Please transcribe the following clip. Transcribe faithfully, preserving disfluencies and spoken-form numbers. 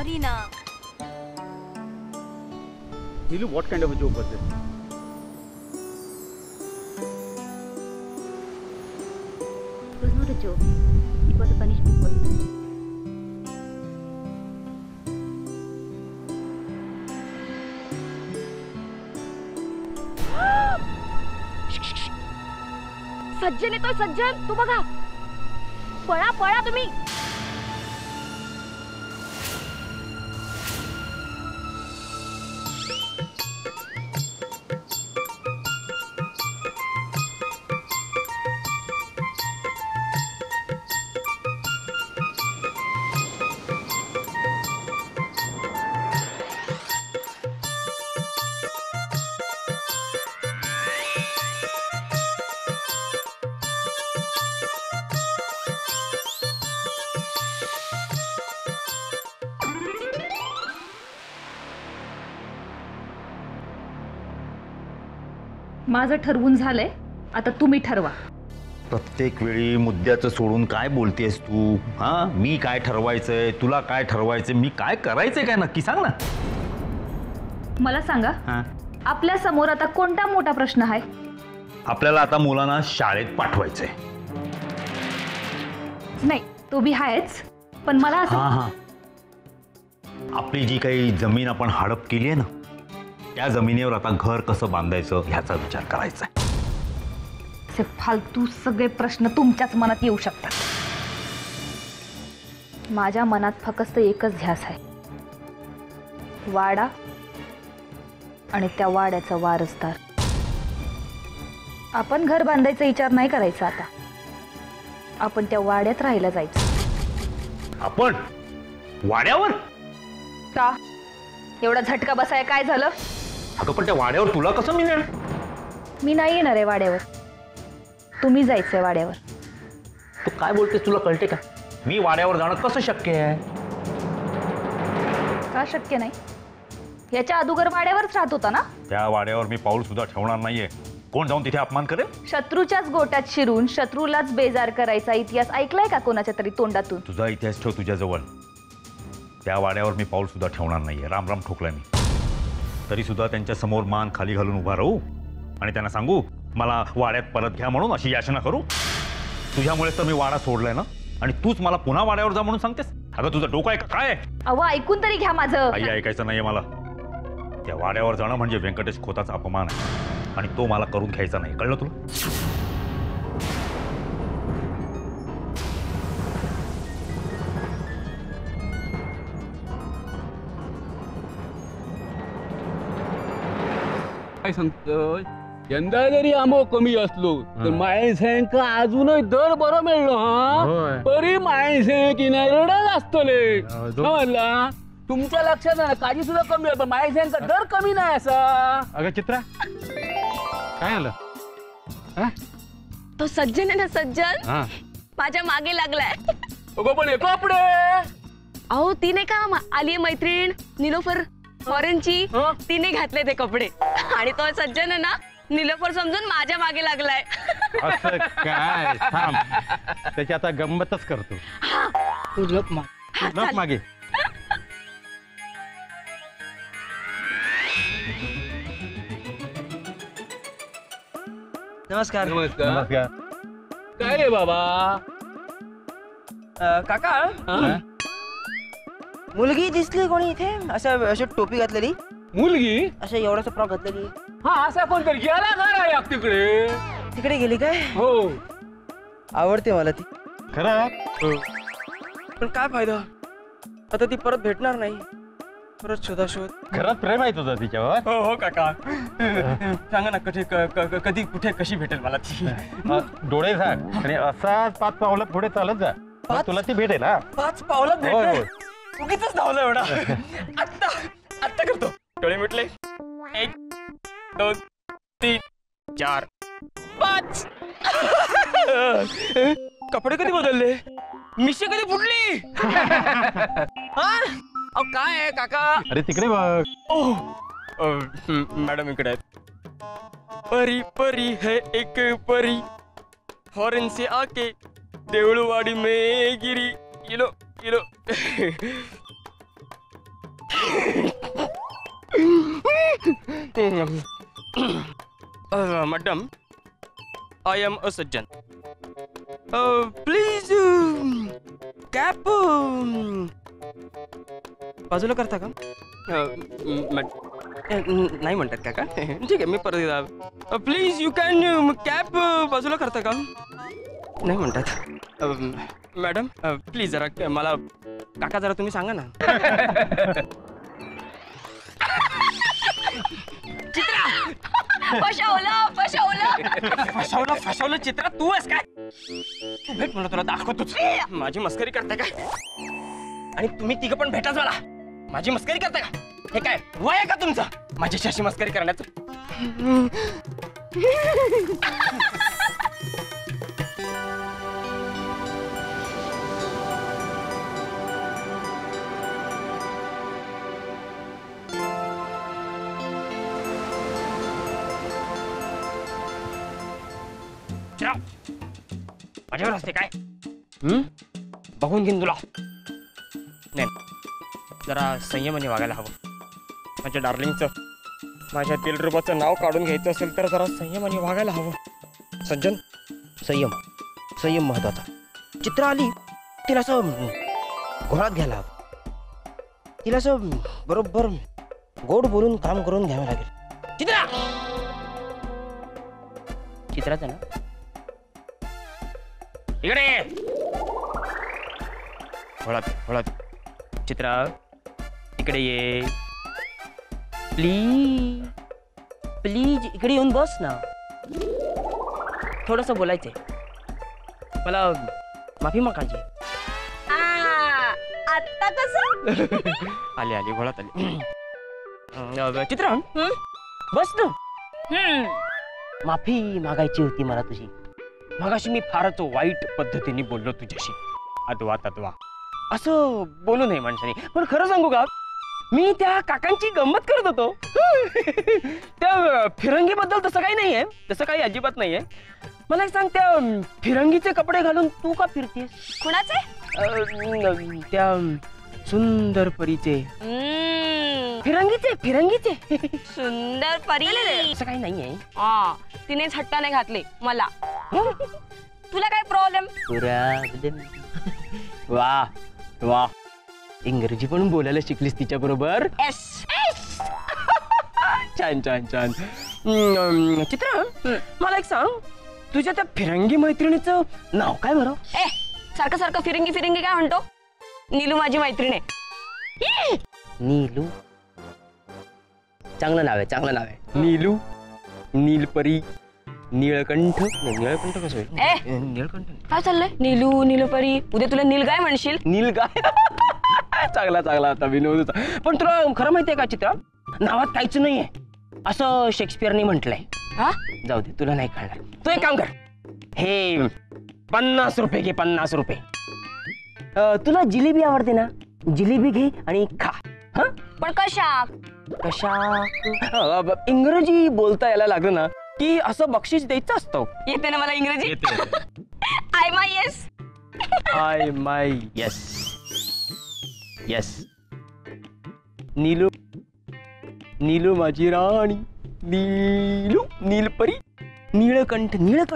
sorry na. Nilu, what kind of a joke was this? It was not a joke. It was a punishment for you. सज्जन येतोय सज्जन, तू बघा. पळा पळा तुम्ही. माझं ठरवून झालंय, आता तुम्ही ठरवा. प्रत्येक वेळी मुद्द्याचं सोडून काय बोलतेस तू? हा, मी काय ठरवायचंय, तुला काय ठरवायचंय, मी काय करायचंय काय नक्की सांग ना. मला सांगा, आपल्या समोर आता कोणता मोठा प्रश्न आहे? आपल्याला आता मुलांना शाळेत पाठवायचंय. नाही, तो बी आहेच, पण मला असं हा हा आपली जी काही जमीन आपण हडप केली आहे ना, त्या जमिनीवर आता घर कसं बांधायचं ह्याचा विचार करायचा. असे फालतू सगळे प्रश्न तुमच्याच मनात येऊ शकतात. माझ्या मनात फक्त एकच ध्यास आहे, वाडा आणि त्या वाड्याचा वारसदार. आपण घर बांधायचा विचार नाही करायचा. आता आपण त्या वाड्यात राहायला जायचं. आपण वाड्यावर का एवढा झटका बसाय? काय झालं? अगं पण त्या वाड्यावर तुला कसं मिळेल? मी नाही येणार आहे वाड्यावर, तुम्ही जायचंय वाड्यावर. तू काय बोलतेस, तुला कळते का? मी वाड्यावर जाणं कसं शक्य आहे? का शक्य नाही? याच्या अगोदर वाड्यावरच राहत होता ना? त्या वाड्यावर मी पाऊल सुद्धा ठेवणार नाहीये. कोण जाऊन तिथे अपमान करेल? शत्रूच्याच गोट्यात शिरून शत्रूलाच बेजार करायचा इतिहास ऐकलाय का कोणाच्या तरी तोंडातून? तुझा इतिहास ठेव तुझ्याजवळ. त्या वाड्यावर मी पाऊल सुद्धा ठेवणार नाहीये. राम राम ठोकलाय मी. तरी सुद्धा त्यांच्या समोर मान खाली घालून उभा राहू आणि त्यांना सांगू मला वाड्यात परत घ्या म्हणून, अशी याचना करू? तुझ्यामुळेच तर मी वाडा सोडलाय ना, आणि तूच मला पुन्हा वाड्यावर जा म्हणून सांगतेस? अगं तुझं डोकं आहे का काय? अहो ऐकून तरी घ्या माझं. आई, ऐकायचं नाहीये मला. त्या वाड्यावर जाणं म्हणजे व्यंकटेश खोताचा अपमान आहे, आणि तो मला करून घ्यायचा नाही. कळलं तुला? काय सांगतोय? यंदा जरी आंबो कमी असलो तर माणसांका अजूनही दर बरं मिळलो. हा तरी माणसे किनारडच असतले. समजला? तुमच्या लक्षात नाही, काजी सुद्धा कमी आहे पण माणसांचा दर कमी नाही असा. अगं चित्रा, काय आलं? तो सज्जन आहे ना, सज्जन माझ्या मागे लागलाय. अगं पण हे कपडे, अहो ती नाही का आली मैत्रीण निलोफर फॉरेनची, तिने घातले ते कपडे, आणि तो सज्जन आहे ना निलोफर समजून माझ्या मागे लागलाय. असं काय? थांब, त्याची आता गंमतच करतो. तू लप माग, लप मागे. नमस्कार. नमस्कार. नमस्कार. काय रे बाबा? काका, मुलगी दिसली कोणी इथे? असं अशी टोपी घातलेली मुलगी, अशा एवढासा फ्रॉक घातलेली. हा असा कोणतरी गेला का तिकडे? तिकडे गेली काय? हो, आवडते मला ती. खरं? पण काय फायदा, आता ती परत भेटणार नाही. परत शोधा शोध. खरंच प्रेम आहे तुझं तिच्यावर? हो हो काका, सांगा ना कधी कधी कुठे कशी भेटेल मला ती? डोळे झाक आणि असाच पाच पावलं पुढे चालत जा, तुला ती भेटेल. हा, पाच पावलं होय भेटेल? उगीच धावलं एवढा. आत्ता आत्ता करतो. डोळे मिटले. एक दोन तीन चार पाच. कपडे कधी बदलले? मिशी कधी फुटली? अहो काय आहे काका? अरे तिकडे बघ. मॅडम इकडे आहेत. परी परी है एक परी फॉरेन से आके देवळवाडी में गिरी. इलो इलो. मॅडम, आय एम अ सज्जन. प्लीज कॅप बाजूला करता का? नाही म्हणतात का? ठीक आहे, मी परत. प्लीज यू कॅन कॅप बाजूला करता का? नाही म्हणतात. मॅडम प्लीज जरा मला, काका जरा तुम्ही सांगा ना. फसवलं फसवलं फसवलं फसवलं चित्रा, तू आहेस काय? तू भेट, मला तुला दाखवतोच. माझी मस्करी करताय काय? आणि तुम्ही तिघं पण भेटाच मला. माझी मस्करी करताय का? हे काय वय आहे का तुमचं माझ्याशी अशी मस्करी करण्याचं? माझ्यावर असते काय? हम्म बघून घेईन तुला. नाही, जरा संयमाने वागायला हवं. माझ्या डार्लिंगचं, माझ्या दिलरुबाचं नाव काढून घ्यायचं असेल तर जरा संयमाने वागायला हवं. सज्जन, संयम संयम महत्वाचा. चित्र आली तिला असं घोळात घ्यायला हवं. तिला असं बरोबर गोड बोलून काम करून घ्यावं लागेल. चित्रा चित्राचं ना इकडे हळद हळद. चित्रा इकडे ये प्लीज प्लीज. इकडे येऊन बस ना, थोडस बोलायचंय मला. माफी मागायची. आता कसं? आली आली घोळात आली. चित्रा बस ना. माफी मागायची होती मला तुझी. मगाशी मी फारच वाईट पद्धतीने बोललो तुझ्याशी. अद्वा तद्वा असं बोलू नये माणसाने. पण खरं सांगू का, मी त्या काकांची गंमत करत होतो. त्या फिरंगीबद्दल तसं काही नाहीये, तसं काही अजिबात नाहीये. मला एक सांग, त्या फिरंगीचे कपडे घालून तू का फिरतेस? कुणाचे? अं, त्या सुंदर परीचे. हम्म, फिरंगीचे फिरंगीचे सुंदर परी. असं काही नाहीये. हा, तिनेच हट्टाने घातले मला. तुला काय प्रॉब्लेम? वा वा, इंग्रजी पण बोलायला शिकलीस तिच्या बरोबर. एस छान छान छान. हम्म, चित्रा मला एक सांग, तुझ्या त्या फिरंगी मैत्रिणीचं नाव काय बरं? ए, सारखं सारखं फिरंगी फिरंगी काय म्हणतो? नीलू माझी मैत्रीण आहे. नीलू, चांगलं नाव आहे, चांगलं नाव आहे. नीलू, नीलपरी, निळकंठ. निळकंठ कसं होईल? ए, निळकंठ. काय चाललंय? नीलू नीलपरी, उद्या तुला नीलगाय म्हणशील. नीलगाय. चांगला चांगला होता विनोद होता. पण तुला खरं माहितीये का चित्रा, नावात काहीच नाहीये असं शेक्सपियरने म्हटलंय. हा, जाऊ दे, तुला नाही कळणार. तू एक काम कर, हे पन्नास रुपये घे, पन्नास रुपये. अं, तुला जिलेबी आवडते ना? जिलेबी घे आणि खा. हा, पण कशा? कशा? अं, इंग्रजी बोलता यायला लागलं ना की असं बक्षीस द्यायचं असतं. येते ना मला इंग्रजी. I my yes. I my yes yes. Neelu, Neelu माझी राणी, नीलू, नीलपरी, नीळकंठ, नीळकंठ.